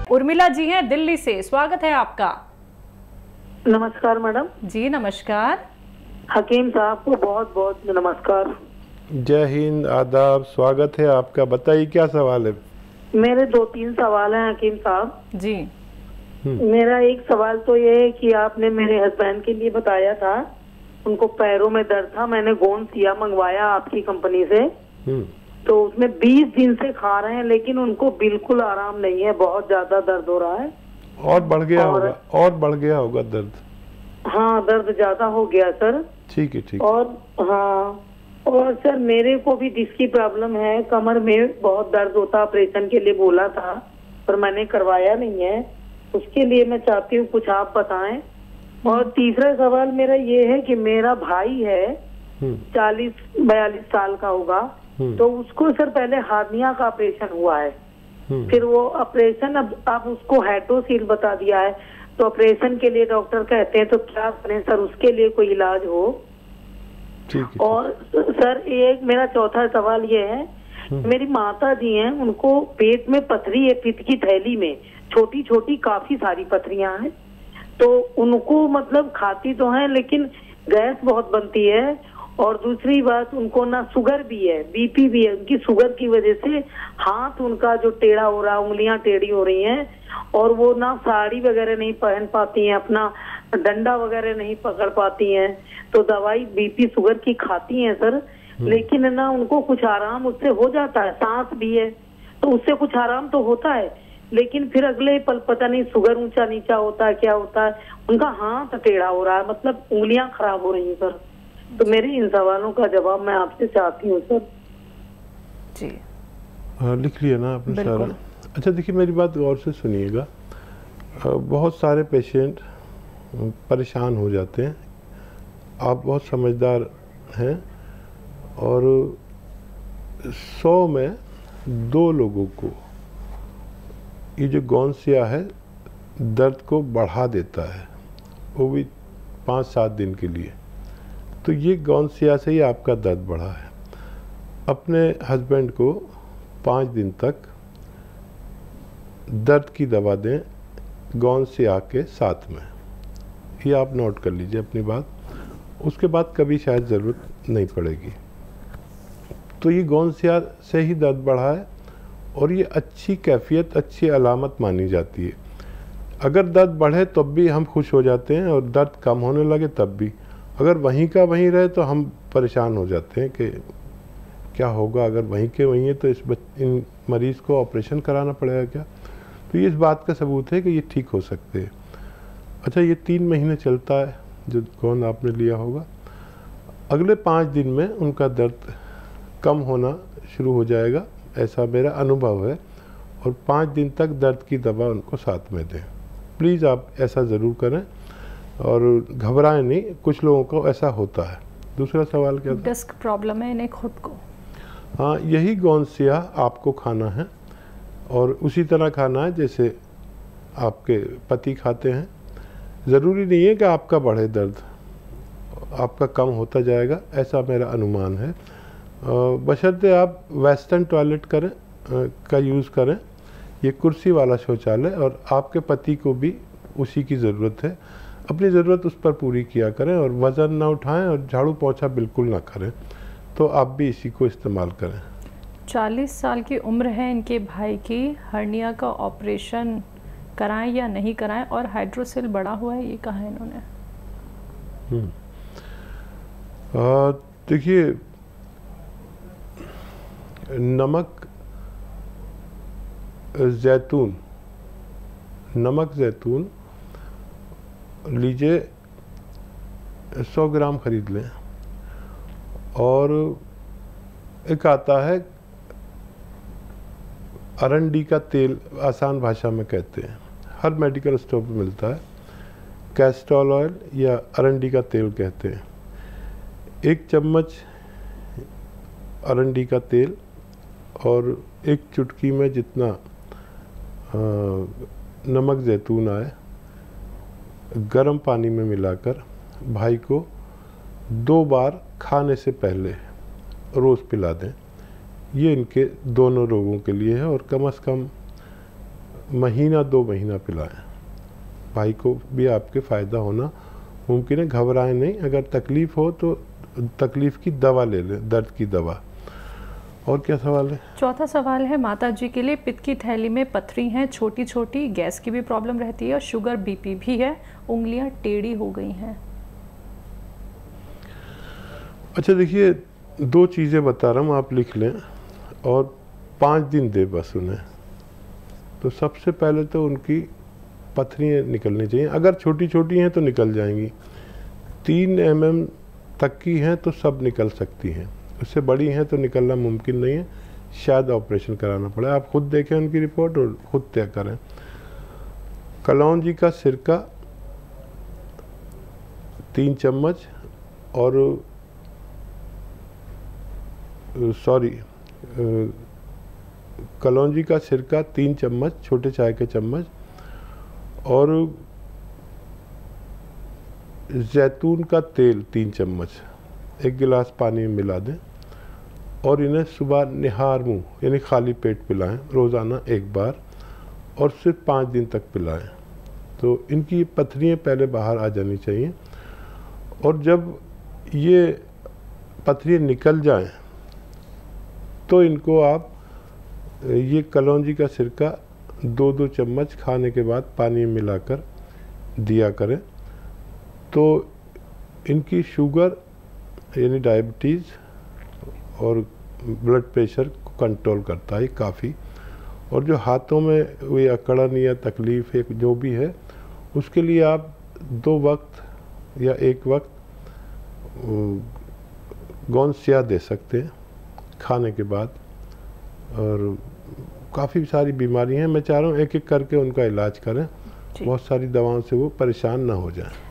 उर्मिला जी हैं दिल्ली से, स्वागत है आपका। नमस्कार मैडम। जी नमस्कार। हकीम साहब को बहुत बहुत नमस्कार। जय हिंद, आदाब, स्वागत है आपका। बताइए क्या सवाल है? मेरे 2-3 सवाल हैं हकीम साहब जी। मेरा एक सवाल तो ये है कि आपने मेरे हस्बैंड के लिए बताया था, उनको पैरों में दर्द था, मैंने गोंसिया मंगवाया आपकी कंपनी से, तो उसमें 20 दिन से खा रहे हैं लेकिन उनको बिल्कुल आराम नहीं है, बहुत ज्यादा दर्द हो रहा है। और बढ़ गया होगा, और बढ़ गया होगा दर्द? हाँ, दर्द ज्यादा हो गया सर। ठीक है, ठीक। और हाँ, और सर मेरे को भी डिस्क की प्रॉब्लम है, कमर में बहुत दर्द होता, ऑपरेशन के लिए बोला था पर मैंने करवाया नहीं है, उसके लिए मैं चाहती हूँ कुछ आप बताएं। और तीसरा सवाल मेरा ये है कि मेरा भाई है 40-42 साल का होगा, तो उसको सर पहले हार्निया का ऑपरेशन हुआ है, फिर वो ऑपरेशन अब उसको हाइड्रोसील बता दिया है, तो ऑपरेशन के लिए डॉक्टर कहते हैं, तो क्या करें सर, उसके लिए कोई इलाज हो? ठीक है। और सर एक मेरा चौथा सवाल ये है, मेरी माता जी हैं, उनको पेट में पथरी है, पित्त की थैली में छोटी छोटी काफी सारी पथरियां हैं, तो उनको मतलब खाती तो हैं लेकिन गैस बहुत बनती है, और दूसरी बात उनको ना शुगर भी है, बीपी भी है, उनकी शुगर की वजह से हाथ उनका जो टेढ़ा हो रहा है, उंगलियां टेढ़ी हो रही हैं, और वो ना साड़ी वगैरह नहीं पहन पाती हैं, अपना डंडा वगैरह नहीं पकड़ पाती हैं, तो दवाई बीपी शुगर की खाती हैं सर, लेकिन ना उनको कुछ आराम उससे हो जाता है, सांस भी है तो उससे कुछ आराम तो होता है, लेकिन फिर अगले पल पता नहीं शुगर ऊंचा नीचा होता है, क्या होता है, उनका हाथ टेढ़ा हो रहा है, मतलब उंगलियां खराब हो रही हैं सर। तो मेरे इन सवालों का जवाब मैं आपसे चाहती हूँ सर। जी लिख लिया ना आपने सारा? अच्छा देखिए, मेरी बात गौर से सुनिएगा। बहुत सारे पेशेंट परेशान हो जाते हैं, आप बहुत समझदार हैं, और 100 में 2 लोगों को ये जो गोंसिया है दर्द को बढ़ा देता है, वो भी 5-7 दिन के लिए। तो ये गोंसिया से ही आपका दर्द बढ़ा है। अपने हस्बैंड को 5 दिन तक दर्द की दवा दें गोंसिया के साथ में, ये आप नोट कर लीजिए अपनी बात, उसके बाद कभी शायद ज़रूरत नहीं पड़ेगी। तो ये गोंसिया से ही दर्द बढ़ा है, और ये अच्छी कैफियत, अच्छी अलामत मानी जाती है। अगर दर्द बढ़े तब भी हम खुश हो जाते हैं, और दर्द कम होने लगे तब भी। अगर वहीं का वहीं रहे तो हम परेशान हो जाते हैं कि क्या होगा, अगर वहीं के वहीं है तो इन मरीज़ को ऑपरेशन कराना पड़ेगा क्या? तो ये इस बात का सबूत है कि ये ठीक हो सकते हैं। अच्छा, ये 3 महीने चलता है जो गोंद आपने लिया होगा। अगले 5 दिन में उनका दर्द कम होना शुरू हो जाएगा, ऐसा मेरा अनुभव है, और 5 दिन तक दर्द की दवा उनको साथ में दें। प्लीज़ आप ऐसा ज़रूर करें, और घबराएं नहीं, कुछ लोगों को ऐसा होता है। दूसरा सवाल क्या था? डिस्क प्रॉब्लम है इन्हें खुद को। हाँ, यही गोंसिया आपको खाना है, और उसी तरह खाना है जैसे आपके पति खाते हैं। ज़रूरी नहीं है कि आपका बढ़े दर्द, आपका कम होता जाएगा, ऐसा मेरा अनुमान है। बशर्ते आप वेस्टर्न टॉयलेट करें का यूज़ करें, ये कुर्सी वाला शौचालय, और आपके पति को भी उसी की ज़रूरत है। अपनी ज़रूरत उस पर पूरी किया करें, और वज़न ना उठाएं, और झाड़ू पोंछा बिल्कुल ना करें, तो आप भी इसी को इस्तेमाल करें। 40 साल की उम्र है इनके भाई की, हर्निया का ऑपरेशन कराएं या नहीं कराएं, और हाइड्रोसेल बढ़ा हुआ है, ये कहा है इन्होंने। देखिए, नमक जैतून लीजिए, 100 ग्राम खरीद लें, और एक आता है अरंडी का तेल, आसान भाषा में कहते हैं, हर मेडिकल स्टोर पर मिलता है, कैस्टोल ऑयल या अरंडी का तेल कहते हैं। 1 चम्मच अरंडी का तेल और 1 चुटकी में जितना नमक जैतून आए, गर्म पानी में मिलाकर भाई को 2 बार खाने से पहले रोज़ पिला दें। ये इनके दोनों रोगों के लिए है, और कम से कम महीना 2 महीना पिलाएं। भाई को भी आपके फ़ायदा होना मुमकिन है। घबराएं नहीं, अगर तकलीफ़ हो तो तकलीफ़ की दवा ले लें, दर्द की दवा। और क्या सवाल है? चौथा सवाल है माता जी के लिए, पित्त की थैली में पथरी हैं छोटी छोटी, गैस की भी प्रॉब्लम रहती है और शुगर बीपी भी है, उंगलियां टेढ़ी हो गई हैं। अच्छा देखिए, 2 चीज़ें बता रहा हूँ, आप लिख लें और 5 दिन दे बस उन्हें। तो सबसे पहले तो उनकी पथरियाँ निकलनी चाहिए। अगर छोटी छोटी हैं तो निकल जाएंगी, 3 mm तक की हैं तो सब निकल सकती हैं, उससे बड़ी हैं तो निकलना मुमकिन नहीं है, शायद ऑपरेशन कराना पड़े। आप खुद देखें उनकी रिपोर्ट और खुद तय करें। कलौंजी का सिरका 3 चम्मच और कलौंजी का सिरका 3 चम्मच, छोटे चाय के चम्मच, और जैतून का तेल 3 चम्मच 1 गिलास पानी में मिला दें और इन्हें सुबह निहार मुँह यानी खाली पेट पिलाएं रोज़ाना 1 बार, और सिर्फ 5 दिन तक पिलाएं। तो इनकी पथरियाँ पहले बाहर आ जानी चाहिए। और जब ये पथरियाँ निकल जाएं तो इनको आप ये कलौंजी का सिरका 2-2 चम्मच खाने के बाद पानी में मिलाकर दिया करें। तो इनकी शुगर यानी डायबिटीज़ और ब्लड प्रेशर को कंट्रोल करता है काफ़ी। और जो हाथों में कोई अकड़न या तकलीफ़ है जो भी है, उसके लिए आप 2 वक्त या 1 वक्त गोंद स्याह दे सकते हैं खाने के बाद। और काफ़ी सारी बीमारी हैं, मैं चाह रहा हूँ एक एक करके उनका इलाज करें, बहुत सारी दवाओं से वो परेशान ना हो जाए।